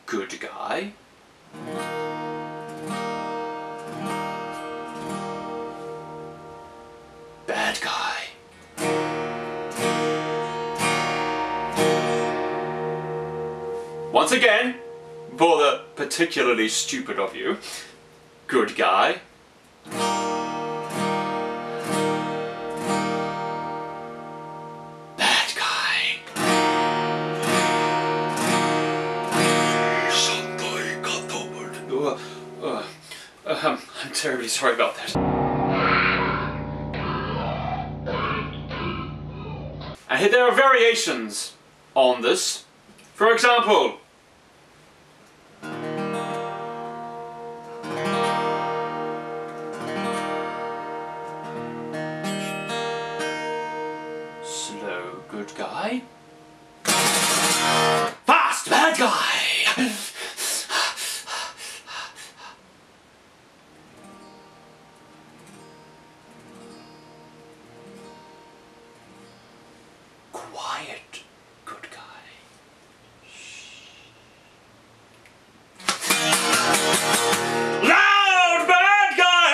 Good guy. Bad guy. Once again, for the particularly stupid of you, good guy. Bad guy. I'm terribly sorry about that. And there are variations on this. For example, slow, good guy. Fast, bad guy. Quiet, good guy. Loud, bad guy!